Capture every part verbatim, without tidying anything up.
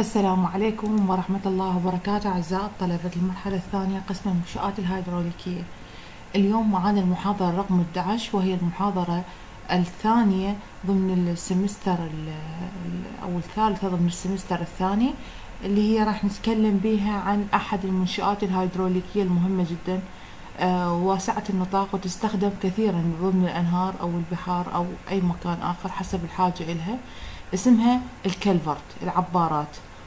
السلام عليكم ورحمة الله وبركاته أعزائي طلبة المرحلة الثانية قسم المنشآت الهيدروليكية. اليوم معانا المحاضرة رقم أحد عشر وهي المحاضرة الثانية ضمن السمستر أو الثالثة ضمن السمستر الثاني، اللي هي راح نتكلم بها عن أحد المنشآت الهيدروليكية المهمة جدا آه واسعة النطاق، وتستخدم كثيرا ضمن الأنهار أو البحار أو أي مكان آخر حسب الحاجة إلها. اسمها الكلفرت، العبارات.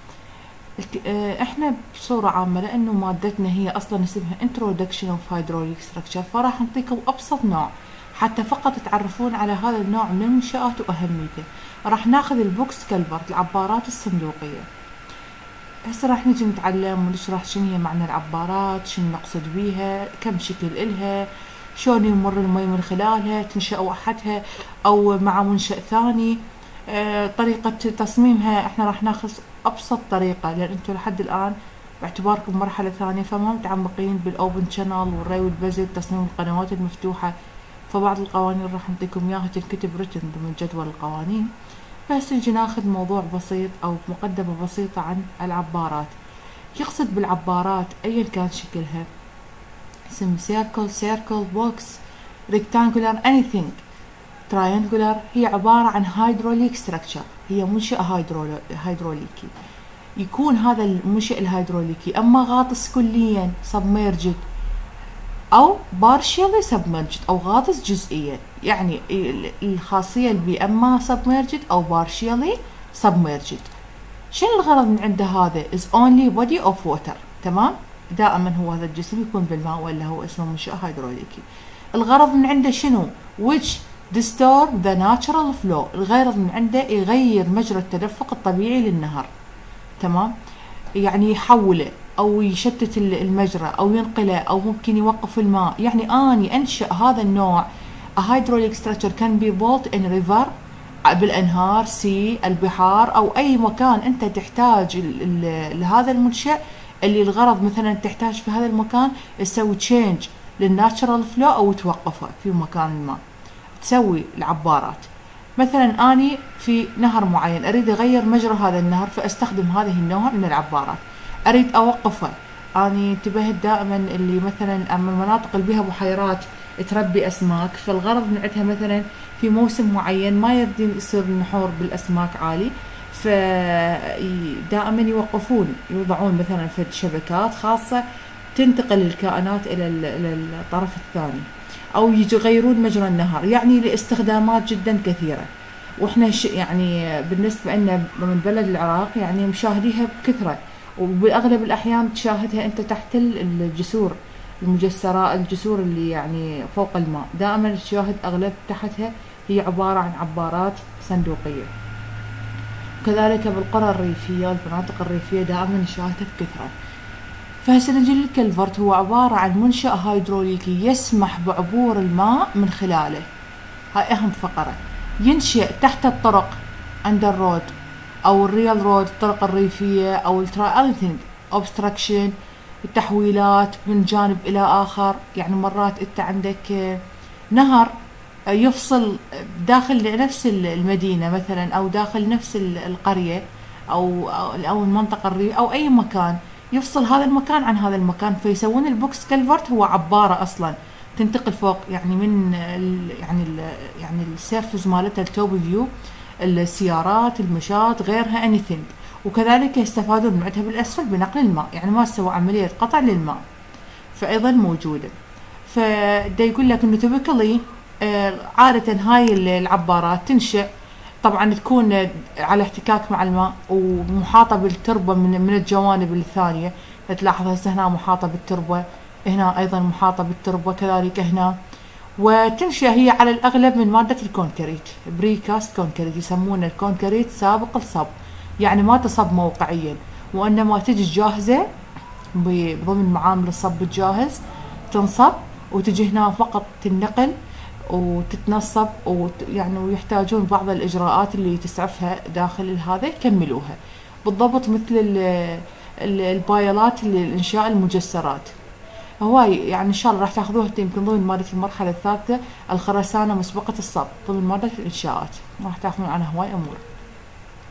احنا بصورة عامة لأنه مادتنا هي أصلا اسمها Introduction of Hydraulic Structure، فراح نعطيكم أبسط نوع حتى فقط تعرفون على هذا النوع من المنشآت وأهميته. راح ناخذ البوكس كلفرت، العبارات الصندوقية. هسه راح نجي نتعلم ونشرح شنو هي معنى العبارات، شنو نقصد بيها، كم شكل إلها، شلون يمر المي من خلالها، تنشأ وحدها أو مع منشأ ثاني. آه، طريقة تصميمها احنا راح ناخذ ابسط طريقة، لان انتم لحد الان باعتباركم مرحلة ثانية فما متعمقين بالاوبن شانل والري والبزل، تصميم القنوات المفتوحة. فبعض القوانين راح نعطيكم اياها تنكتب رتن ضمن جدول القوانين. بس نجي ناخذ موضوع بسيط او مقدمة بسيطة عن العبارات. يقصد بالعبارات ايا كان شكلها، سم سيركل، سيركل، بوكس، ريكتانجولار، anything تراينجولار، هي عبارة عن هيدروليك ستراكشر، هي منشأ هيدروليكي. يكون هذا المنشأ الهيدروليكي اما غاطس كليا submerged او partially submerged او غاطس جزئيا، يعني الخاصية اللي اما submerged او partially submerged. شنو الغرض من عنده هذا؟ is only body of water. تمام، دائما هو هذا الجسم يكون بالماء ولا هو اسمه منشأ هيدروليكي. الغرض من عنده شنو؟ which disturb the natural flow، الغرض من عنده يغير مجرى التدفق الطبيعي للنهر. تمام، يعني يحوله او يشتت المجرى او ينقله او ممكن يوقف الماء. يعني اني انشأ هذا النوع a hydraulic structure can be built in river، بالانهار، سي، البحار، او اي مكان انت تحتاج لهذا المنشأ، اللي الغرض مثلا تحتاج في هذا المكان تسوي تشينج للناتشرال فلو او توقفه في مكان ما. تسوي العبارات مثلا اني في نهر معين اريد اغير مجرى هذا النهر، فاستخدم هذه النوع من العبارات. اريد اوقفه، اني انتبهت دائما اللي مثلا اما المناطق اللي بها بحيرات تربي اسماك، فالغرض من عندها مثلا في موسم معين ما يردين يصير النحور بالاسماك عالي، فدائما يوقفون، يوضعون مثلا في شبكات خاصة تنتقل الكائنات الى الطرف الثاني، او يغيرون مجرى النهر، يعني لاستخدامات جدا كثيرة. واحنا يعني بالنسبة لنا من بلد العراق يعني مشاهديها بكثرة، وباغلب الاحيان تشاهدها انت تحت الجسور المجسرات، الجسور اللي يعني فوق الماء، دائما تشاهد اغلب تحتها هي عبارة عن عبارات صندوقية. كذلك بالقرى الريفية والمناطق الريفية دائما نشاهدها بكثرة. فهسه نجي للكلفرت، هو عبارة عن منشأ هيدروليكي يسمح بعبور الماء من خلاله. هاي أهم فقرة. ينشأ تحت الطرق عند الرود أو الريال رود، الطرق الريفية أو الترا obstruction، التحويلات من جانب إلى آخر. يعني مرات أنت عندك نهر يفصل داخل نفس المدينة مثلا أو داخل نفس القرية أو أو المنطقة الريفية أو أي مكان، يفصل هذا المكان عن هذا المكان، فيسوون البوكس كلفرت. هو عبارة اصلا تنتقل فوق، يعني من ال يعني ال يعني السيرفس مالتها التوب فيو، السيارات، المشاة، غيرها انيثينج. وكذلك يستفادون من عندها بالاسفل بنقل الماء، يعني ما تسوي عملية قطع للماء، فايضا موجودة. فدا يقول لك انه تبكلي عادة هاي العبارات تنشأ طبعا تكون على احتكاك مع الماء ومحاطة بالتربة من من الجوانب الثانية. تلاحظ هسه هنا محاطة بالتربة، هنا ايضا محاطة بالتربة، كذلك هنا. وتنشأ هي على الاغلب من مادة الكونكريت، بريكاست كونكريت، يسمونه الكونكريت سابق الصب، يعني ما تصب موقعيا وانما تجي جاهزة ضمن معامل الصب الجاهز، تنصب وتجي هنا فقط تنقل وتتنصب، ويعني ويحتاجون بعض الإجراءات اللي تسعفها داخل هذا يكملوها بالضبط مثل البايلات اللي إنشاء المجسرات. هواي يعني إن شاء الله راح تاخذوها يمكن ضمن مادة المرحلة الثالثة، الخرسانة مسبقة الصب ضمن مادة الإنشاءات، راح تاخذون عنها هواي أمور.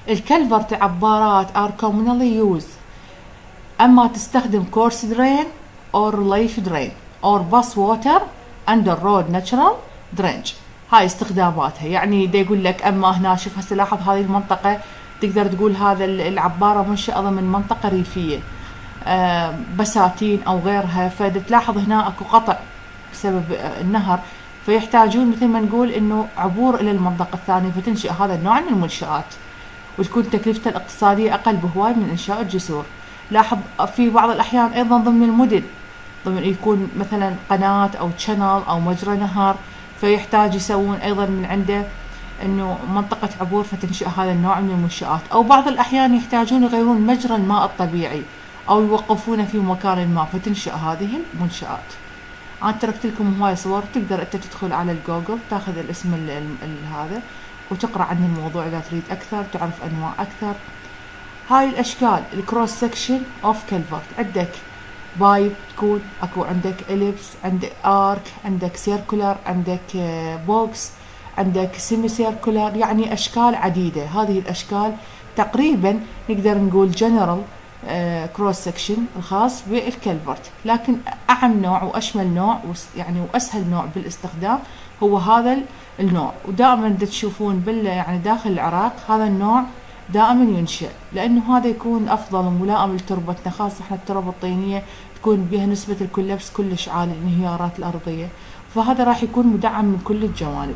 الكلفرت عبارات are commonly used اما تستخدم coarse drain or leaf drain or bus water under road natural drainage. هاي استخداماتها. يعني دا يقول لك اما هنا شوف هسه لاحظ هذه المنطقة تقدر تقول هذا العبارة منشأة ضمن منطقة ريفية آه بساتين او غيرها، فتلاحظ هنا اكو قطع بسبب النهر، فيحتاجون مثل ما نقول انه عبور الى المنطقة الثانية، فتنشئ هذا النوع من المنشآت وتكون تكلفته الاقتصادية اقل بهواي من انشاء الجسور. لاحظ في بعض الاحيان ايضا ضمن المدن ضمن يكون مثلا قناة او تشانل او مجرى نهر، فيحتاج يسوون ايضا من عنده انه منطقة عبور فتنشئ هذا النوع من المنشآت. او بعض الاحيان يحتاجون يغيرون مجرى الماء الطبيعي او يوقفونه في مكان ما فتنشئ هذه المنشآت. انا تركت لكم هواي صور، تقدر انت تدخل على الجوجل تاخذ الاسم ال ال هذا وتقرا عن الموضوع اذا تريد اكثر تعرف انواع اكثر. هاي الاشكال الكروس سكشن اوف كلفرت، عندك بايب تكون اكو عندك اليبس، عندك ارك، عندك سيركولار، عندك بوكس، عندك سيمي سيركولار، يعني اشكال عديده. هذه الاشكال تقريبا نقدر نقول جنرال كروس سكشن الخاص بالكلفرت، لكن اعم نوع واشمل نوع يعني واسهل نوع بالاستخدام هو هذا النوع. ودائما تشوفون بال يعني داخل العراق هذا النوع دائما ينشأ، لانه هذا يكون افضل وملائم لتربتنا، خاصه احنا التربه الطينيه تكون بها نسبه الكولابس كلش عالي، الانهيارات الارضيه، فهذا راح يكون مدعم من كل الجوانب.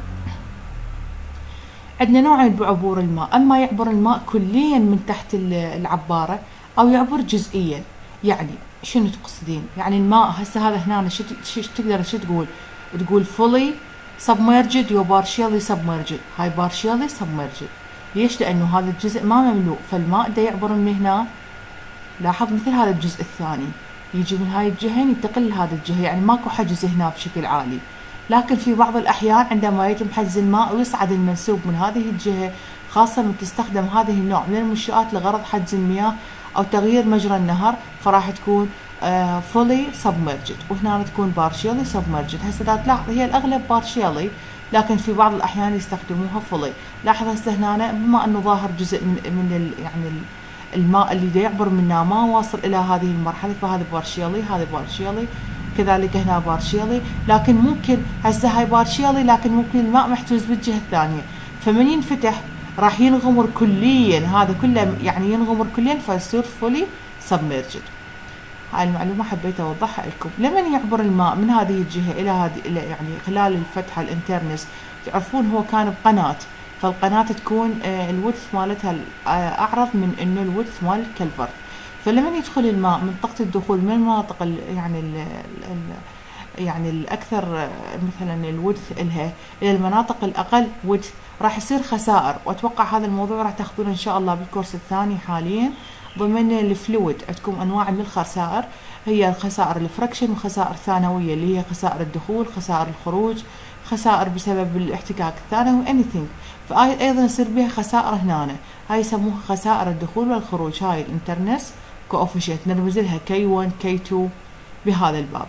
عندنا نوعين بعبور الماء، اما يعبر الماء كليا من تحت العباره او يعبر جزئيا. يعني شنو تقصدين؟ يعني الماء هسه هذا هنا شو تقدر شو تقول؟ تقول fully submerged و partially submerged. هاي partially submerged. ليش؟ لانه هذا الجزء ما مملوء، فالماء دا يعبر من هنا. لاحظ مثل هذا الجزء الثاني يجي من هاي الجهه ينتقل لهذا الجهه، يعني ماكو حجز هنا بشكل عالي. لكن في بعض الاحيان عندما يتم حجز الماء ويصعد المنسوب من هذه الجهه، خاصه من تستخدم هذه النوع من المنشآت لغرض حجز المياه او تغيير مجرى النهر، فراح تكون آه fully submerged، وهنا تكون partially submerged. هسه تلاحظ هي الاغلب partially، لكن في بعض الاحيان يستخدموها فولي. لاحظ هسه هنا بما انه ظاهر جزء من من ال يعني الماء اللي دا يعبر منه ما واصل الى هذه المرحله، فهذا بارشيالي، هذا بارشيالي، كذلك هنا بارشيالي. لكن ممكن هسه هاي بارشيالي، لكن ممكن الماء محجوز بالجهه الثانيه، فمن ينفتح راح ينغمر كليا، هذا كله يعني ينغمر كليا فيصير فولي سبمرجد. هاي المعلومة حبيت أوضحها لكم. لمن يعبر الماء من هذه الجهة إلى هذه إلى يعني خلال الفتحة الانترنس، تعرفون هو كان بقناة، فالقناة تكون الودث مالتها أعرض من إنه الودث مال الكلفرت، فلمن يدخل الماء منطقة الدخول من المناطق ال يعني ال ال يعني الأكثر مثلا الودث إلها إلى المناطق الأقل ودث راح يصير خسائر. وأتوقع هذا الموضوع راح تاخذونه إن شاء الله بالكورس الثاني حاليا ضمن الفلويد. عندكم انواع من الخسائر، هي الخسائر الفركشن وخسائر ثانويه اللي هي خسائر الدخول، خسائر الخروج، خسائر بسبب الاحتكاك الثانوي anything. فايضا يصير بها خسائر هنا، هاي يسموها خسائر الدخول والخروج. هاي الانترنس كوفيشنت نرمز لها كي واحد كي اثنين بهذا الباب.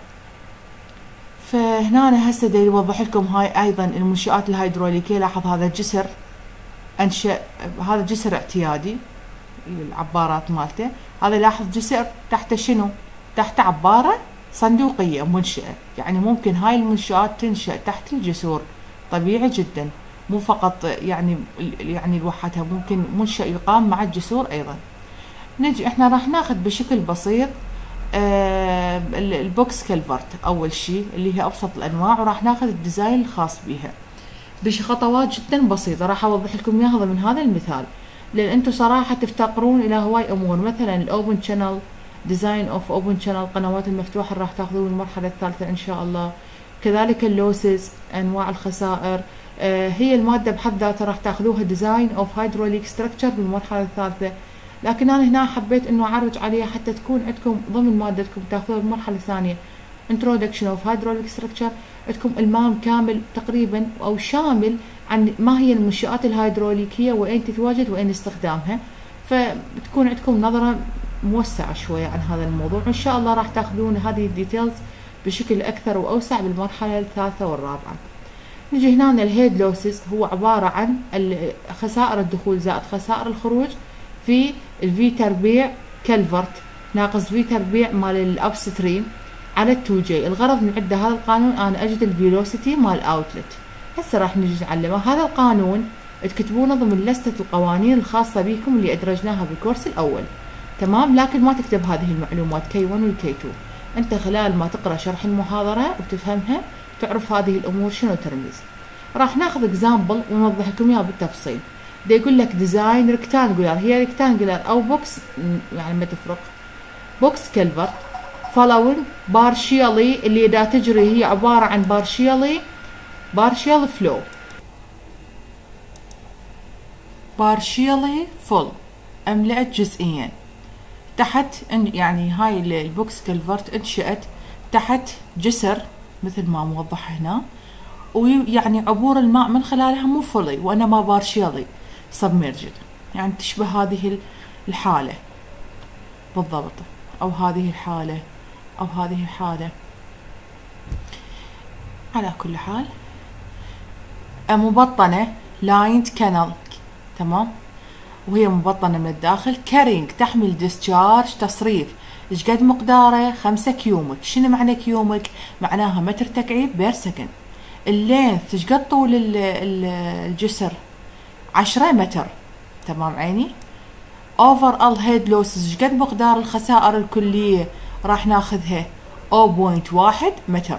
فهنا هسه دا يوضح لكم هاي ايضا المنشآت الهيدروليكيه. لاحظ هذا جسر انشأ، هذا جسر اعتيادي العبارات مالته. هذا لاحظ جسر تحت شنو؟ تحت عبارة صندوقية منشئة، يعني ممكن هاي المنشآت تنشأ تحت الجسور طبيعي جدا، مو فقط يعني يعني لوحدها، ممكن منشأ يقام مع الجسور ايضا. نجي احنا راح ناخذ بشكل بسيط آه البوكس كلفرت اول شيء اللي هي ابسط الانواع، وراح ناخذ الديزاين الخاص بها بخطوات جدا بسيطة. راح اوضح لكم اياها من هذا المثال، لان انتم صراحه تفتقرون الى هواي امور، مثلا الاوبن شانل ديزاين اوف اوبن شانل، القنوات المفتوحه راح تاخذون المرحله الثالثه ان شاء الله. كذلك اللوسز، انواع الخسائر، آه هي الماده بحد ذاتها راح تاخذوها ديزاين اوف هيدروليك ستراكشر بالمرحله الثالثه. لكن انا هنا حبيت انه اعرج عليها حتى تكون عندكم ضمن مادتكم تاخذوها بالمرحله الثانيه introduction of hydraulic structure، عندكم المام كامل تقريبا او شامل عن ما هي المنشآت الهيدروليكيه وين تتواجد وين استخدامها، فتكون عندكم نظره موسعه شويه عن هذا الموضوع. ان شاء الله راح تاخذون هذه الديتيلز بشكل اكثر واوسع بالمرحله الثالثه والرابعه. نجي هنا الهيد لوسز هو عبارة عن خسائر الدخول زائد خسائر الخروج في الفي تربيع كالفرت ناقص في تربيع مال الاب ستريم على التو جي. الغرض من عدة هذا القانون انا اجد الفيلوسيتي مال اوتلت. هسه راح نجي نعلمه هذا القانون تكتبونه ضمن لستة القوانين الخاصة بكم اللي ادرجناها بالكورس الاول، تمام؟ لكن ما تكتب هذه المعلومات كي واحد والكي اثنين. انت خلال ما تقرا شرح المحاضرة وتفهمها تعرف هذه الامور شنو ترمز. راح ناخذ اكزامبل ونوضح لكم اياه بالتفصيل. دا يقول لك ديزاين ريكتانجولار، هي ريكتانجولار او بوكس يعني ما تفرق، بوكس كلفرت following partially اللي دا تجري هي عبارة عن partially partial flow partially full املأت جزئيا. تحت يعني هاي البوكس كلفرت انشأت تحت جسر مثل ما موضح هنا، ويعني عبور الماء من خلالها مو فولي وانما بارشيالي سبمرجد، يعني تشبه هذه الحالة بالضبط او هذه الحالة او هذه الحالة. على كل حال مبطنة لايند كانال، تمام، وهي مبطنة من الداخل. كارينج تحمل ديسشارج تصريف، ايش قد مقداره؟ خمسة كيومك. شنو معنى كيومك؟ معناها متر تكعيب بير سكند. اللينث ايش قد طول الجسر؟ عشرة متر، تمام عيني. اوفر ال هيد لوسز ايش قد مقدار الخسائر الكلية؟ راح ناخذها صفر فاصلة واحد متر.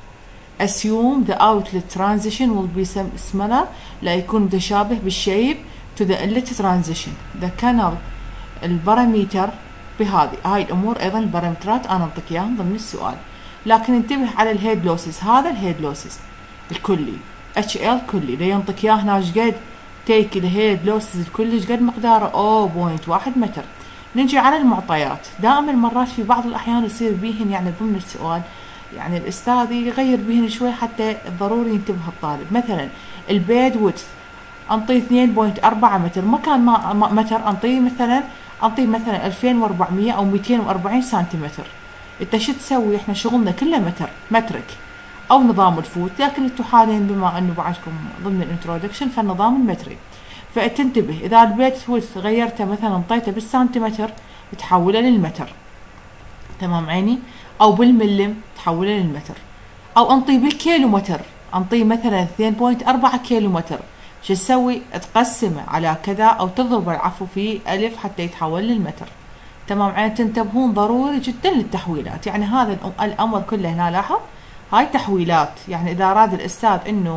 assume the outlet transition will be similar لا يكون متشابه بالشيب to the inlet transition. the canal البارامتر بهذه هاي الامور ايضا البارامترات انا اعطيك اياهم ضمن السؤال، لكن انتبه على الهيد لوسز. هذا الهيد لوسز الكلي اتش ال كلي اللي ينطيك اياه هنا ايش قد تيك الهيد لوسز الكلي ايش قد مقداره؟ صفر فاصلة واحد متر. نجي على المعطيات. دائما مرات في بعض الاحيان يصير بيهن يعني ضمن السؤال يعني الاستاذ يغير بيهن شوي حتى ضروري ينتبه الطالب. مثلا البيد ويدث انطيه اثنين فاصلة أربعة متر، مكان ما متر انطيه مثلا انطيه مثلا ألفين وأربعمية او مئتين وأربعين سنتيمتر. انت شو تسوي؟ احنا شغلنا كله متر مترك او نظام الفوت، لكن انتم حاليا بما انه بعدكم ضمن الانترودكشن فالنظام المتري. فتنتبه اذا البيت ويدث غيرته مثلا انطيته بالسنتيمتر تحوله للمتر، تمام عيني، او بالملم تحوله للمتر، او انطيه بالكيلومتر انطيه مثلا اثنين فاصلة أربعة كيلومتر. شو تسوي؟ تقسمه على كذا او تضرب العفو في الف حتى يتحول للمتر، تمام عيني. تنتبهون ضروري جدا للتحويلات، يعني هذا الامر كله هنا لاحظ هاي تحويلات، يعني اذا اراد الاستاذ انه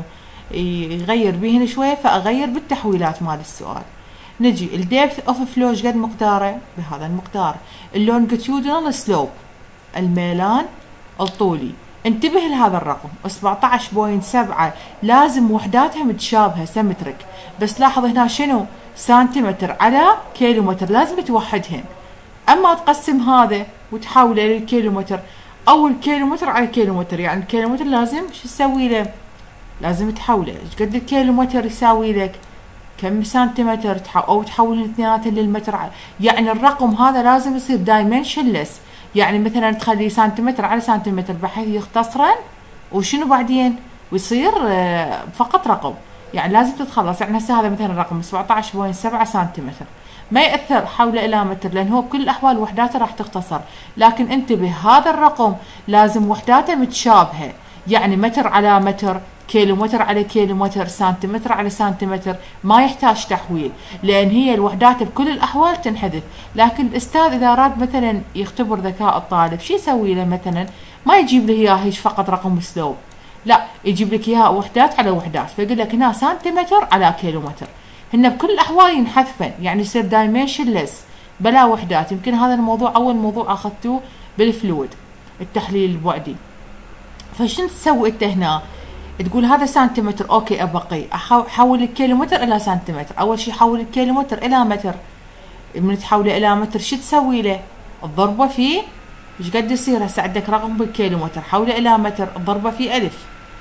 يغير بيهن شويه فاغير بالتحويلات مال السؤال. نجي الديبث اوف فلو ايش قد مقداره؟ بهذا المقدار. اللونجيتيودنال سلوب الميلان الطولي، انتبه لهذا الرقم سبعطعش فاصلة سبعة، لازم وحداتها متشابهه سيمتريك، بس لاحظ هنا شنو؟ سنتيمتر على كيلومتر، لازم توحدهن. اما تقسم هذا وتحوله للكيلومتر او الكيلومتر على كيلومتر، يعني الكيلومتر لازم شو تسوي له؟ لازم تحوله ايش قد الكيلومتر يساوي لك؟ كم سنتيمتر، او تحول الاثنينات للمتر، يعني الرقم هذا لازم يصير دايمنشنلس، يعني مثلا تخلي سنتيمتر على سنتيمتر بحيث يختصرن وشنو بعدين ويصير فقط رقم، يعني لازم تتخلص. يعني هسه هذا مثلا رقم سبعطعش فاصلة سبعة سنتيمتر، ما يأثر حوله الى متر لان هو بكل الاحوال وحداته راح تختصر، لكن انتبه هذا الرقم لازم وحداته متشابهه، يعني متر على متر، كيلومتر على كيلومتر، سنتيمتر على سنتيمتر، ما يحتاج تحويل لان هي الوحدات بكل الاحوال تنحذف. لكن الاستاذ اذا اراد مثلا يختبر ذكاء الطالب شو يسوي له؟ مثلا ما يجيب له اياه هيك فقط رقم سلوب، لا يجيب لك اياها وحدات على وحدات، فيقول لك هنا سنتيمتر على كيلومتر، هن بكل الاحوال ينحذفن، يعني يصير دايمنشنلس بلا وحدات. يمكن هذا الموضوع اول موضوع اخذتوه بالفلويد التحليل البعدي. فشنو تسوي انت هنا؟ تقول هذا سنتيمتر، اوكي ابقي احول الكيلومتر الى سنتيمتر. اول شيء حول الكيلومتر الى متر، من تحوله الى متر شو تسوي له؟ تضربه في ايش قد يصير؟ هسه عندك رقم بالكيلومتر، حوله الى متر تضربه في الف،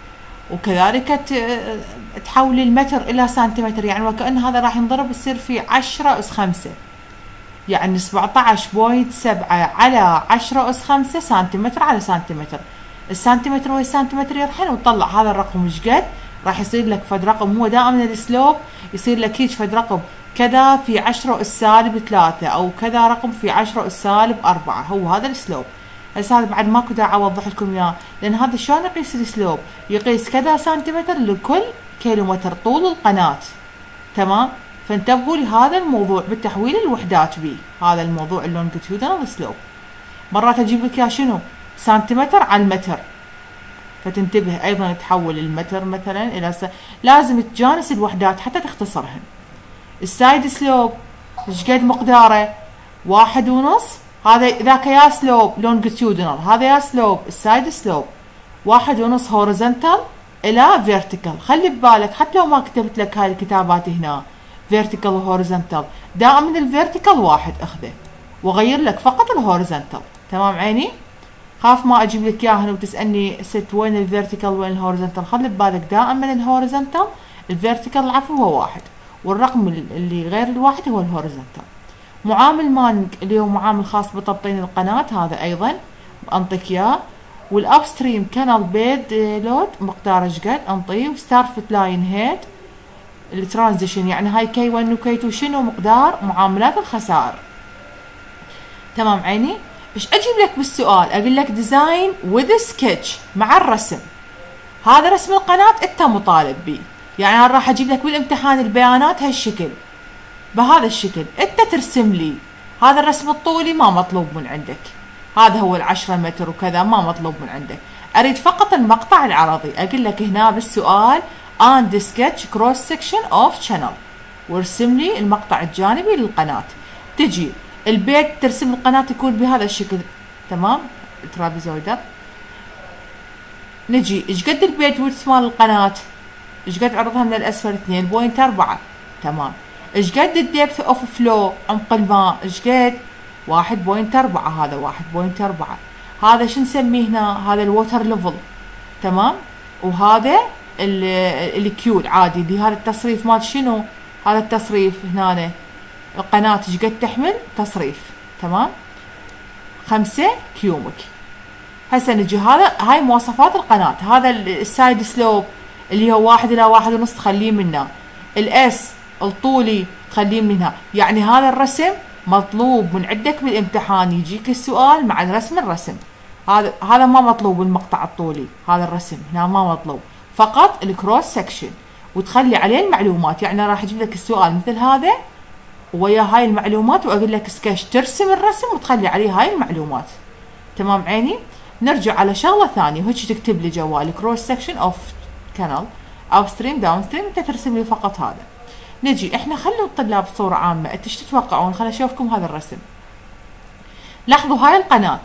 وكذلك تحول المتر الى سنتيمتر، يعني وكأن هذا راح ينضرب يصير في عشرة اس خمسة، يعني سبعطعش فاصلة سبعة على عشرة اس خمسة سنتيمتر على سنتيمتر. السنتيمتر والسنتيمتر يرحل وتطلع هذا الرقم ايش قد؟ راح يصير لك فد رقم هو دائما السلوب يصير لك هيك فد رقم كذا في عشرة اس سالب ثلاثة او كذا رقم في عشرة اس سالب أربعة، هو هذا السلوب. هسه هذا بعد ماكو داعي اوضح لكم اياه، لان هذا شلون يقيس السلوب؟ يقيس كذا سنتيمتر لكل كيلومتر طول القناة. تمام؟ فانتبهوا لهذا الموضوع بالتحويل الوحدات بيه، هذا الموضوع اللونجيتيودنال سلوب. مرات اجيب لك يا شنو؟ سنتيمتر على المتر، فتنتبه ايضا تحول المتر مثلا الى س... لازم تجانس الوحدات حتى تختصرهن. السايد سلوب ايش قد مقداره؟ واحد ونص، هذا ذاك يا سلوب لونجيتيودنال، هذا يا سلوب السايد سلوب. واحد ونص هوريزونتال الى فيرتيكال، خلي ببالك حتى لو ما كتبت لك هاي الكتابات هنا فيرتيكال وهوريزونتال، دائما الفيرتيكال واحد اخذه وغير لك فقط الهوريزونتال. تمام عيني؟ خاف ما اجيب لك اياهن وتسالني ست وين الفيرتيكال وين الهوريزونتال، خلي ببالك دائما الهوريزونتال الفيرتيكال العفو هو واحد، والرقم اللي غير الواحد هو الهوريزونتال. معامل مانج اللي هو معامل خاص بتبطين القناة، هذا ايضا انطيك اياه. والابستريم كانال بيد لود مقداره ايش قد انطيه، وستارفت لاين هيد الترانزيشن يعني هاي كي واحد وكي اثنين شنو مقدار معاملات الخسائر. تمام عيني؟ ايش اجيب لك بالسؤال؟ اقول لك ديزاين وذ سكتش مع الرسم. هذا رسم القناة انت مطالب به، يعني انا راح اجيب لك بالامتحان البيانات هالشكل بهذا الشكل، انت ترسم لي. هذا الرسم الطولي ما مطلوب من عندك، هذا هو العشرة متر وكذا ما مطلوب من عندك، اريد فقط المقطع العرضي. اقول لك هنا بالسؤال and sketch cross section of channel، وارسم لي المقطع الجانبي للقناة. تجي البيت ترسم القناة يكون بهذا الشكل. تمام؟ ترابيزويدر. نجي ايش قد البيت ويدث مال القناة؟ ايش قد عرضها من الاسفل؟ اثنين فاصلة أربعة. تمام. ايش قد الديبث اوف فلو عمق الماء؟ ايش قد؟ واحد فاصلة أربعة. هذا واحد فاصلة أربعة. هذا شو نسميه هنا؟ هذا الووتر ليفل. تمام؟ وهذا الكيو العادي اللي هذا التصريف مال شنو؟ هذا التصريف هنا القناة ايش قد تحمل تصريف. تمام؟ خمسة كيومك. هسه نجي هذا هاي مواصفات القناة. هذا السايد سلوب اللي هو واحد الى واحد ونص تخليه منه. الاس الطولي تخليه منها. يعني هذا الرسم مطلوب من عندك بالامتحان، يجيك السؤال مع الرسم الرسم. هذا هذا ما مطلوب المقطع الطولي، هذا الرسم هنا ما مطلوب، فقط الكروس سكشن وتخلي عليه المعلومات. يعني راح اجيب لك السؤال مثل هذا ويا هاي المعلومات واقول لك سكش ترسم الرسم وتخلي عليه هاي المعلومات. تمام عيني؟ نرجع على شغله ثانيه، وهيك تكتب لي جوال كروس سكشن اوف كانال اب ستريم داون ستريم، انت ترسم لي فقط هذا. نجي احنا خلوا الطلاب بصوره عامه، انتوا ايش تتوقعون؟ خليني اشوفكم هذا الرسم. لاحظوا هاي القناه،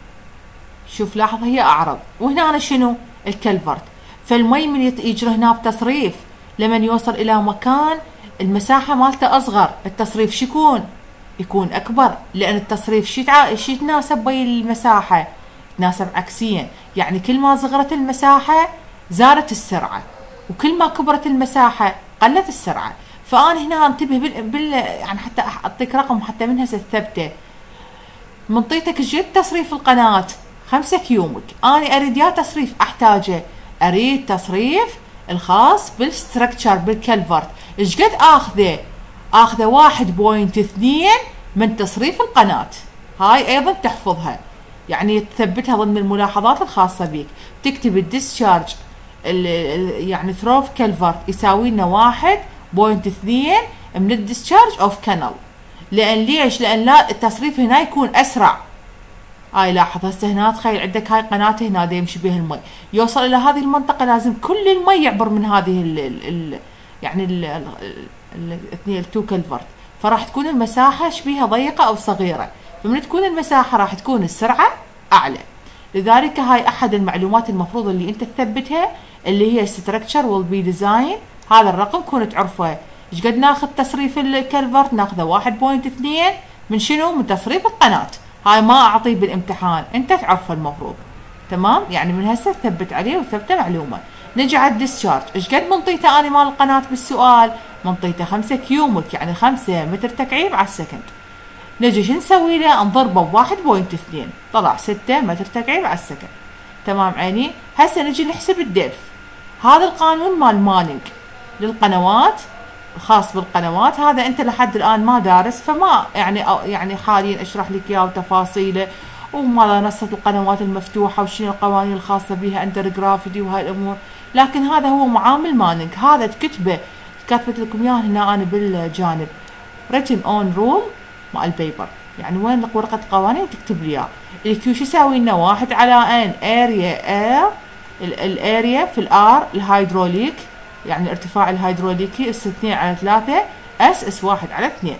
شوف لاحظ هي اعرض، وهنا أنا شنو؟ الكلفرت. فالمي من يجري هنا بتصريف لمن يوصل الى مكان المساحه مالته اصغر، التصريف شو يكون؟ يكون اكبر، لان التصريف شو يتع... شو يتناسب بي المساحه؟ يتناسب عكسيا، يعني كل ما صغرت المساحه زادت السرعه، وكل ما كبرت المساحه قلت السرعه. فانا هنا انتبه بال, بال... يعني حتى اعطيك رقم حتى من هسه ثبته. منطيتك جد تصريف القناه خمسة كيومك، انا اريد يا تصريف احتاجه، اريد تصريف الخاص بالستركتشر بالكلفرت. ايش قد اخذه؟ اخذه واحد فاصلة اثنين من تصريف القناه. هاي ايضا تحفظها، يعني تثبتها ضمن الملاحظات الخاصه بيك. تكتب الديسشارج يعني ثروف كلفرت يساوي لنا واحد فاصلة اثنين من الديسشارج اوف كانال. لان ليش؟ لان لا التصريف هنا يكون اسرع. هاي لاحظ هسه هنا تخيل عندك هاي قناه هنا دا يمشي بها المي، يوصل الى هذه المنطقه لازم كل المي يعبر من هذه ال ال يعني الاثنين التو كلفرت، فراح تكون المساحه شبيها ضيقه او صغيره، فمن تكون المساحه راح تكون السرعه اعلى. لذلك هاي احد المعلومات المفروض اللي انت تثبتها، اللي هي ستراكشر ويل بي ديزاين. هذا الرقم كون تعرفه. ايش قد ناخذ تصريف الكلفرت؟ ناخذه واحد فاصلة اثنين من شنو؟ من تصريف القناه. هاي ما اعطيه بالامتحان، انت تعرفه المفروض. تمام؟ يعني من هسه تثبت عليه وثبته معلومه. نجي على الديسشارج، ايش قد منطيته اني مال القناه بالسؤال؟ منطيته خمسة كيومك، يعني خمسة متر تكعيب على السكند. نجي شو نسوي له؟ نضربه بواحد فاصلة اثنين، طلع ستة متر تكعيب على السكند. تمام عيني؟ هسه نجي نحسب الدبث. هذا القانون مال مانينج للقنوات، خاص بالقنوات. هذا انت لحد الان ما دارس، فما يعني يعني حاليا اشرح لك اياه وتفاصيله وما نصت القنوات المفتوحه وشنو القوانين الخاصه بها اندر جرافيتي وهاي الامور. لكن هذا هو معامل مانينج، هذا تكتبه، كاتبت لكم اياه هنا انا بالجانب written on rule مال البيبر، يعني وين لك ورقه القوانين تكتب لي اياه. الكيو شو يساوي لنا؟ واحد على ان اريا اير، الاريا في الار الهيدروليك يعني الارتفاع الهيدروليكي، اس اثنين على ثلاثة اس اس واحد على اثنين.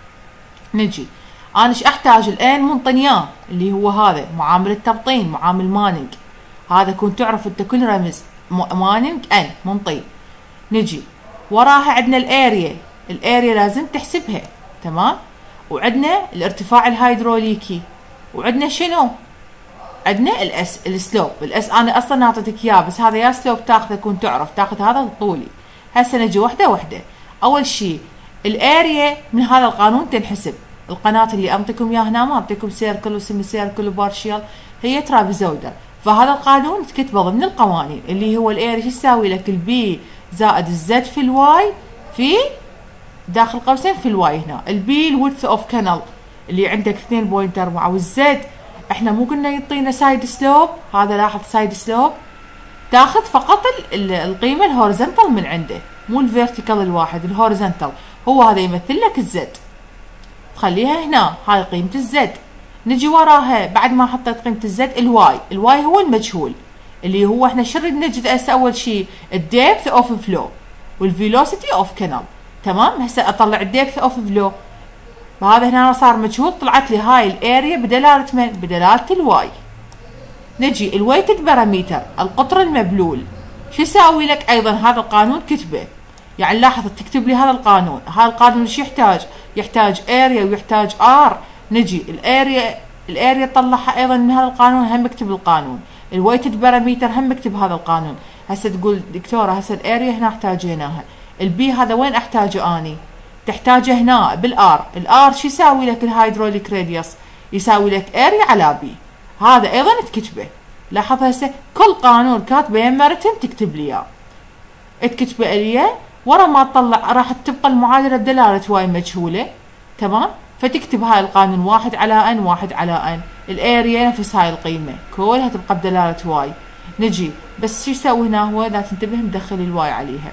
نجي انا ايش احتاج؟ الان منطنياه اللي هو هذا معامل التبطين، معامل مانينج. هذا كنت تعرف انت كل رمز مانينج ان منطي. نجي وراها عندنا الاريا، الاريا لازم تحسبها، تمام. وعندنا الارتفاع الهيدروليكي، وعندنا شنو؟ عندنا الاس السلوب. الاس انا اصلا ناطيتك اياه، بس هذا يا سلوب تاخذه كنت تعرف تاخذ هذا الطولي. هسه نجي وحده وحده. اول شيء الاريا من هذا القانون تنحسب. القناه اللي انطيكم اياها هنا ما انطيكم سيركل وسيمي سيركل وبارشيال، هي ترابيزويدال. فهذا القانون تكتبه ضمن القوانين اللي هو الاريا شو يساوي لك؟ البي زائد الزد في الواي في داخل قوسين في الواي هنا. البي الويدث اوف كانال اللي عندك اثنين فاصلة أربعة، والزد احنا مو قلنا يعطينا سايد سلوب؟ هذا لاحظ سايد سلوب تاخذ فقط القيمه الهوريزونتال من عنده، مو الفيرتيكال الواحد، الهوريزونتال هو هذا يمثل لك الزد، تخليها هنا هاي قيمه الزد. نجي وراها بعد ما حطيت قيمه الزد الواي، الواي هو المجهول اللي هو احنا شو نريد نجد هسه؟ اول شيء الديبث اوف فلو والفيلوسيتي اوف كانال، تمام. هسه اطلع الديبث اوف فلو، فهذا هنا صار مجهول، طلعت لي هاي الاريا بدلاله من؟ بدلاله الواي. نجي الويتد باراميتر القطر المبلول، شو يساوي لك؟ ايضا هذا القانون كتبه، يعني لاحظ تكتب لي هذا القانون، هذا القانون شو يحتاج؟ يحتاج اريا ويحتاج ار. نجي الاريا، الاريا طلعها ايضا من هذا القانون، هم اكتب القانون. الويتد باراميتر هم اكتب هذا القانون. هسه تقول دكتوره هسه الاريا هنا احتاجيناها، البي هذا وين احتاجه اني؟ تحتاجه هنا بالار. الار شو يساوي لك؟ الهيدروليك راديوس يساوي لك اريا على بي، هذا ايضا تكتبه. لاحظ هسه كل قانون كاتبه يمه رتم تكتب لي اياه، تكتبه لي ورا ما تطلع راح تبقى المعادله بدلاله واي مجهوله، تمام. فتكتب هاي القانون واحد على ان واحد على ان، الاريا نفس هاي القيمه كلها تبقى بدلاله واي. نجي بس شو يسوي هنا؟ هو لا تنتبه مدخل الواي عليها.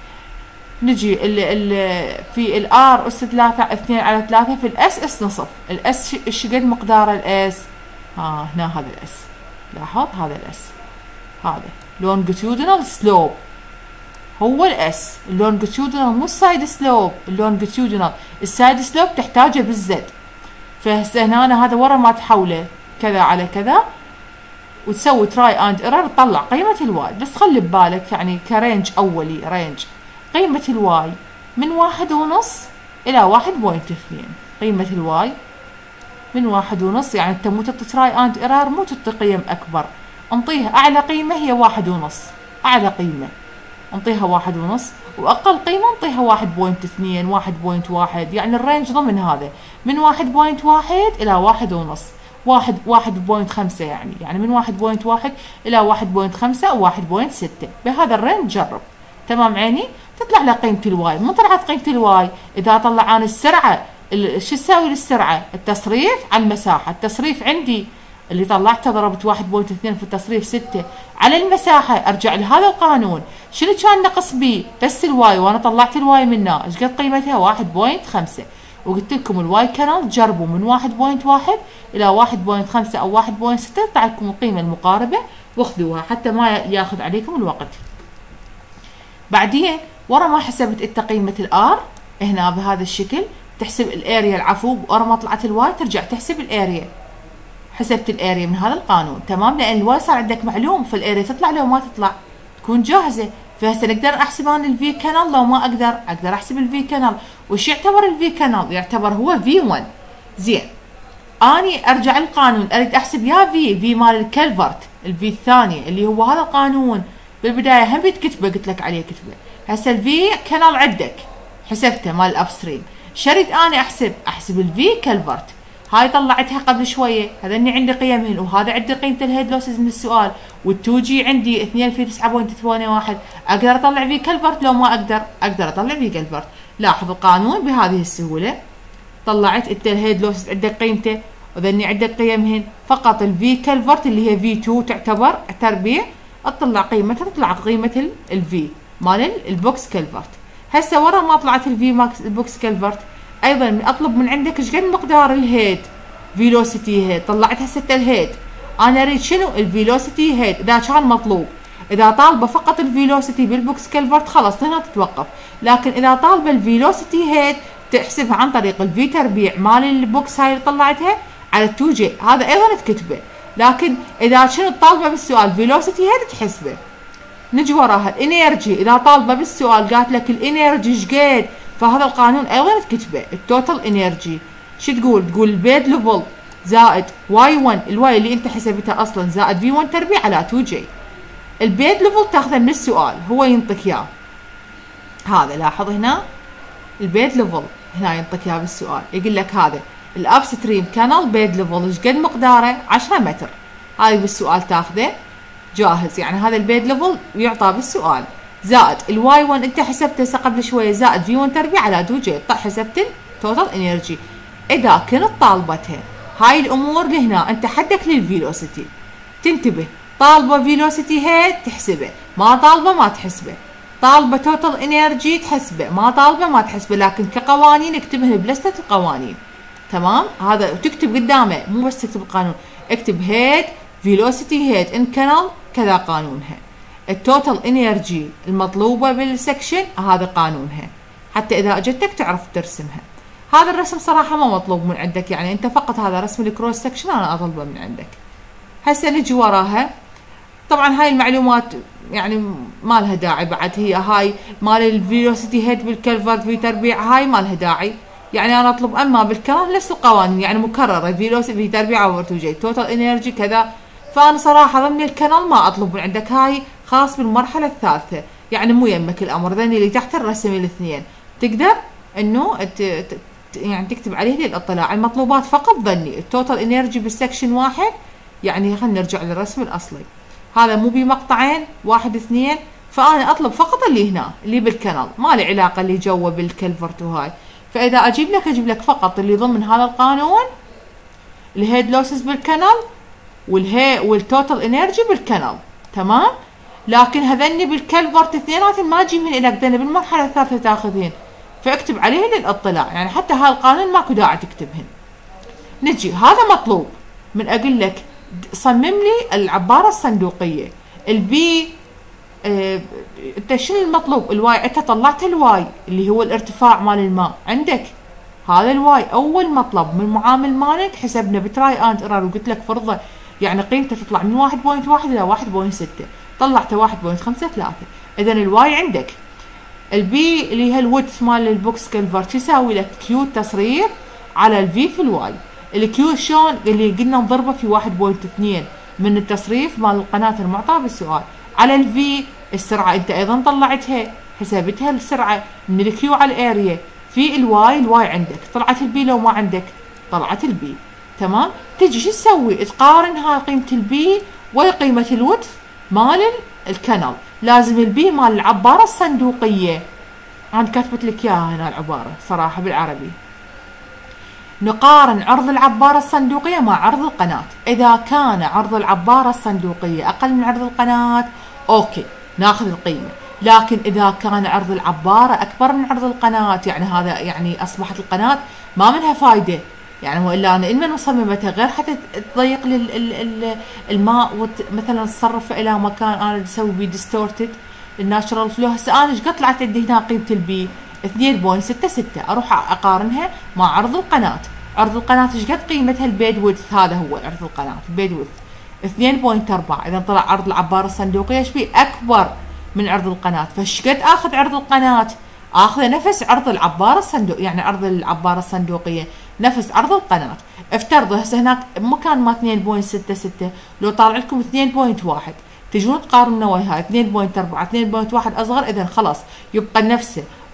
نجي ال ال في الار اس ثلاثة اثنين على ثلاثة، في الاس اس نصف. الاس ايش قد مقدار الاس؟ ها هنا هذا الاس، لاحظ هذا الاس، هذا لونجيتيودنال سلوب هو الاس. اللونجيتيودنال مو السايد سلوب، اللونجيتيودنال السايد سلوب تحتاجه بالزد. فهسه هنا هذا ورا ما تحوله كذا على كذا وتسوي تراي اند ايرور تطلع قيمه الواي. بس خلي ببالك يعني كرينج اولي، رينج قيمه الواي من واحد ونص الى واحد بوينت اثنين. قيمه الواي من واحد ونص، يعني انت مو تعطي تراي اند ايرور، مو تعطي قيم اكبر، انطيها اعلى قيمه هي واحد ونص، اعلى قيمه انطيها واحد ونص، واقل قيمه انطيها واحد بوينت اثنين، واحد بوينت واحد، يعني الرينج ضمن هذا من واحد بوينت واحد الى واحد ونص، واحد واحد بوينت خمسة، يعني يعني من واحد بوينت واحد الى واحد بوينت خمسة او واحد بوينت ستة، بهذا الرينج جرب، تمام عيني. تطلع لك قيمه الواي. من طلعت قيمه الواي اذا طلع عن السرعه، شو تساوي للسرعه؟ التصريف على المساحه. التصريف عندي اللي طلعته ضربت واحد بوينت اثنين في التصريف ستة على المساحه، ارجع لهذا القانون شنو كان نقص بي؟ بس الواي، وانا طلعت الواي منه ايش قد قيمتها؟ واحد بوينت خمسة. وقلت لكم الواي كانال جربوا من واحد بوينت واحد الى واحد بوينت خمسة او واحد بوينت ستة، تطلع لكم القيمه المقاربه واخذوها حتى ما ياخذ عليكم الوقت. بعدين ورا ما حسبت انت قيمه الار هنا بهذا الشكل، تحسب الاريا، العفو، ورا ما طلعت الواي ترجع تحسب الاريا. حسبت الاريا من هذا القانون، تمام، لان الواي صار عندك معلوم، فالاريا تطلع لو ما تطلع تكون جاهزه. فهسه نقدر احسب انا الفي كانال، لو ما اقدر اقدر احسب الفي كانال. وش يعتبر الفي كانال؟ يعتبر هو في واحد. زين، اني ارجع القانون اريد احسب يا في في مال الكلفرت، الفي الثاني اللي هو هذا القانون بالبدايه هم بتكتبه، قلت لك عليه كتبه. هسه الفي كانال عندك حسبته مال الابستريم، شريت اني احسب احسب الفي كلفرت. هاي طلعتها قبل شويه، هذني عندي قيمهن، وهذا عندي قيمه الهيد لوسز من السؤال، والتو جي عندي اثنين في تسعة فاصلة ثمانية واحد. اقدر اطلع في كلفرت لو ما اقدر؟ اقدر اطلع في كلفرت. لاحظ القانون بهذه السهوله. طلعت انت الهيد لوسز عندك قيمته، وذني عندك قيمهن، فقط الفي كلفرت اللي هي في اثنين تعتبر تربيع، اطلع قيمتها تطلع قيمه الفي مال البوكس كلفرت. هسه ورا ما طلعت الفي ماكس البوكس كلفرت، ايضا اطلب من عندك ايش قد مقدار الهيد فيلوسيتي هيد. طلعت هسه الهيد، انا اريد شنو الفيلوسيتي هيد اذا كان مطلوب. اذا طالبه فقط الفيلوسيتي بالبوكس كلفرت خلاص هنا تتوقف، لكن اذا طالبه الفيلوسيتي هيد تحسبها عن طريق الفي تربيع مال البوكس هاي اللي طلعتها على التو جي، هذا ايضا تكتبه. لكن اذا شنو طالبه بالسؤال فيلوسيتي هيد تحسبه. نجي وراها الانرجي، اذا طالبه بالسؤال قالت لك الانرجي ايش قد، فهذا القانون ايضا تكتبه التوتال انرجي. شو تقول؟ تقول البيد ليفل زائد واي واحد، الواي اللي انت حسبتها اصلا، زائد في واحد تربيع على تو جي. البيد ليفل تاخذه من السؤال، هو ينطيك اياه. هذا لاحظ هنا البيد ليفل هنا ينطيك اياه بالسؤال، يقول لك هذا الاب ستريم كانال بيد ليفل ايش قد مقداره؟ عشرة متر. هاي بالسؤال تاخذه جاهز، يعني هذا البيد ليفل يعطى بالسؤال، زائد الواي واحد انت حسبته قبل شويه، زائد في واحد تربيع على تو جي، حسبت التوتال انرجي. اذا كنت طالبتها هاي الامور لهنا انت حدك للفيلوسيتي، تنتبه. طالبه فيلوسيتي هيد تحسبه، ما طالبه ما تحسبه. طالبه توتال انرجي تحسبه، ما طالبه ما تحسبه. لكن كقوانين اكتبها بلستة القوانين، تمام؟ هذا تكتب قدامه، مو بس تكتب القانون، اكتب هيد فيلوسيتي هيد ان كانال كذا قانونها. التوتال انرجي المطلوبه بالسكشن هذا قانونها، حتى اذا اجتك تعرف ترسمها. هذا الرسم صراحه ما مطلوب من عندك، يعني انت فقط هذا رسم الكروس سكشن انا اطلبه من عندك. هسه نجي وراها، طبعا هاي المعلومات يعني ما لها داعي بعد، هي هاي مال الفيلوسيتي هيد بالكلفرت في تربيع هاي ما لها داعي، يعني انا اطلب اما بالكلام نفس القوانين يعني مكرره، فيلوسيتي في تربيع اوفر تو جي، توتال انرجي كذا. فانا صراحه ضمن الكنال ما اطلب من عندك، هاي خاص بالمرحله الثالثه، يعني مو يمك الامر. ذني اللي تحت الرسم الاثنين تقدر انه يعني تكتب عليه للاطلاع. المطلوبات فقط ظني التوتال انرجي بالسكشن واحد، يعني خلينا نرجع للرسم الاصلي، هذا مو بمقطعين واحد اثنين، فانا اطلب فقط اللي هنا اللي بالكنال، ما لي علاقه اللي جوا بالكلفرت وهاي. فاذا اجيب لك اجيب لك فقط اللي ضمن هذا القانون، الهيد لوسز بالكنال والهي والتوتال انرجي بالكنال، تمام؟ لكن هذني بالكلفرت اثنيناتهم ما اجيبهن لك، ذني بالمرحله الثالثه تاخذهن، فاكتب عليهن للاطلاع، يعني حتى هاي القانون ماكو داعي تكتبهن. نجي هذا مطلوب من اقول لك صمم لي العباره الصندوقيه. البي اه انت شنو المطلوب؟ الواي، انت طلعت الواي اللي هو الارتفاع مال الماء عندك، هذا الواي اول مطلب من المعامل مالك حسبنا بتراي اند ايرور، وقلت لك فرضه يعني قيمته تطلع من واحد فاصلة واحد الى واحد فاصلة ستة، طلعته واحد فاصلة خمسة ثلاثة، اذا الواي عندك. البي اللي هي الويدث مال البوكس كلفرت يساوي لك كيو تصريف على الفي في الواي. الكيو شلون؟ اللي قلنا نضربه في واحد فاصلة اثنين من التصريف مال القناه المعطاه بالسؤال، على الفي السرعه انت ايضا طلعتها حسبتها السرعه من الكيو على الاريا، في الواي الواي عندك، طلعت البي لو ما عندك طلعت البي، تمام؟ تجي شو تسوي؟ تقارن هاي قيمه البي وقيمه الويدث مال الكنال. لازم البي مال العباره الصندوقيه، انا كاتبت لك اياها هنا العباره صراحه بالعربي. نقارن عرض العباره الصندوقيه مع عرض القناه، اذا كان عرض العباره الصندوقيه اقل من عرض القناه اوكي ناخذ القيمه، لكن اذا كان عرض العباره اكبر من عرض القناه يعني هذا يعني اصبحت القناه ما منها فايده، يعني والا انا ان من مصممتها غير حتى تضيق لي الماء مثلا تصرفه الى مكان انا اسوي بيه ديستورتد الناتشرال فلو. هسه انا ايش قد طلعت عندي هنا قيمه البي اثنين فاصلة ستة ستة، اروح اقارنها مع عرض القناه. عرض القناه ايش قد قيمتها؟ البيد ويدث، هذا هو عرض القناه البيد ويدث اثنين فاصلة أربعة، اذا طلع عرض العباره الصندوقيه ايش بيه؟ اكبر من عرض القناه. فايش قد اخذ عرض القناه؟ اخذ نفس عرض العباره الصندوق، يعني عرض العباره الصندوقيه نفس عرض القناه. افترضوا هسه هناك مكان ما اثنين فاصلة ستة ستة، لو طالع لكم اثنين فاصلة واحد تجون تقارنوا وياها اثنين فاصلة أربعة اثنين فاصلة واحد اصغر، اذا خلاص يبقى نفسه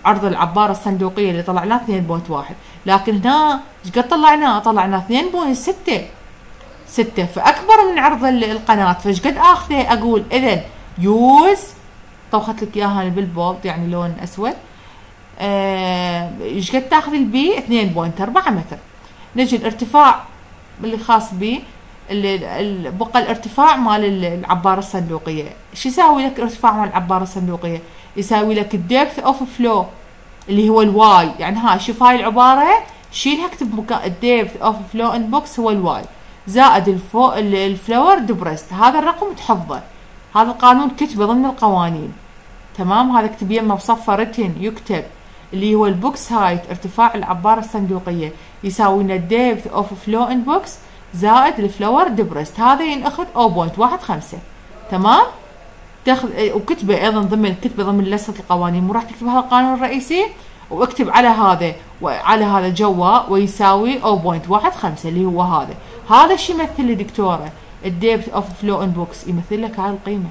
عرض العبارة الصندوقية اللي طلعناه اثنين بوينت واحد، لكن هنا ايش قد طلعناه؟ طلعناه اثنين بوينت ستة ستة، فأكبر من عرض القناة. فايش قد آخذه؟ أقول إذا يوز، طوخت لك إياها بالبولد يعني لون أسود. ايش آه قد تاخذ البي؟ اثنين بوينت أربعة متر. نجي الارتفاع اللي خاص بي، اللي بقى الارتفاع مال العبارة الصندوقية. ايش يساوي لك ارتفاع مال العبارة الصندوقية؟ يساوي لك الدبث اوف فلو اللي هو الواي. يعني ها شوف هاي العبارة شيلها اكتب مكان الدبث اوف فلو ان بوكس هو الواي زائد الفو الفلور دبرست. هذا الرقم تحفظه، هذا القانون كتبه ضمن القوانين. تمام، هذا اكتب يمه بصفه رتن يكتب اللي هو البوكس هايت ارتفاع العبارة الصندوقية يساوي لنا الدبث اوف فلو ان بوكس زائد الفلور دبرست. هذا ينأخذ صفر بوينت واحد خمسة. تمام، تاخذ وكتبه ايضا ضمن كتبه ضمن لسته القوانين. مو راح تكتب هذا القانون الرئيسي واكتب على هذا وعلى هذا جوا ويساوي صفر بوينت واحد خمسة اللي هو هذا. هذا الشيء يمثل لي دكتوره الدبث اوف فلو ان بوكس، يمثل لك هاي القيمه،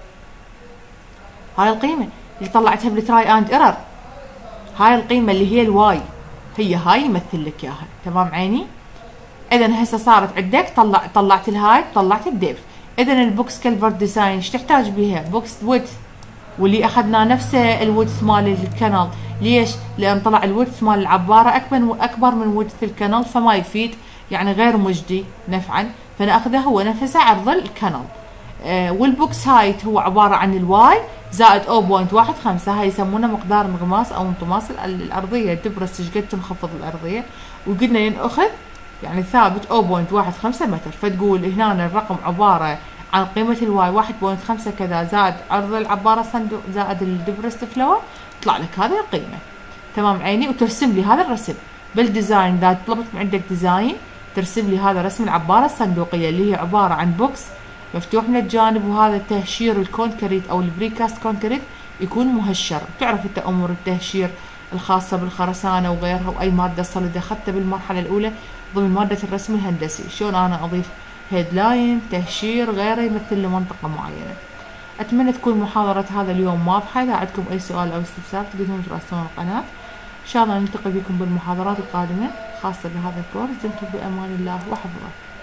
هاي القيمه اللي طلعتها بالتراي اند ايرور. هاي القيمه اللي هي الواي، هي هاي يمثل لك اياها. تمام عيني؟ اذا هسه صارت عندك طلع طلعت الهاي طلعت الدبث. اذا البوكس كلفر ديزاين ايش تحتاج بيها؟ بوكس ويدث، واللي اخذنا نفسه الويدث مال الكنال. ليش؟ لان طلع الويدث مال العباره اكبر اكبر من ويدث الكنال، فما يفيد يعني غير مجدي نفعا، فناخذه هو نفسه عرض الكنال. آه والبوكس هايت هو عباره عن الواي زائد صفر بوينت واحد خمسة. هاي يسمونه مقدار انغماس او انطماس الارضيه، الدبرس ايش قد تنخفض الارضيه، وقلنا ينأخذ يعني ثابت صفر بوينت واحد خمسة متر. فتقول هنا الرقم عباره عن قيمه الواي واحد بوينت خمسة كذا زائد عرض العباره الصندوق زائد الدبرست فلور، يطلع لك هذه القيمه. تمام عيني؟ وترسم لي هذا الرسم بالديزاين. اذا طلبت من عندك ديزاين ترسم لي هذا رسم العباره الصندوقيه اللي هي عباره عن بوكس مفتوح من الجانب، وهذا التهشير الكونكريت او البريكاست كونكريت يكون مهشر. تعرف انت امور التهشير الخاصه بالخرسانه وغيرها واي ماده صلده اخذتها بالمرحله الاولى ضمن ماده الرسم الهندسي، شلون انا اضيف هيدلاين تهشير غيره يمثل لمنطقه معينه. اتمنى تكون محاضره هذا اليوم واضحه. اذا عندكم اي سؤال او استفسار تقدرون تراسلون القناه. ان شاء الله نلتقي بكم بالمحاضرات القادمه خاصه بهذا الكورس. دمتم بامان الله وحفظه.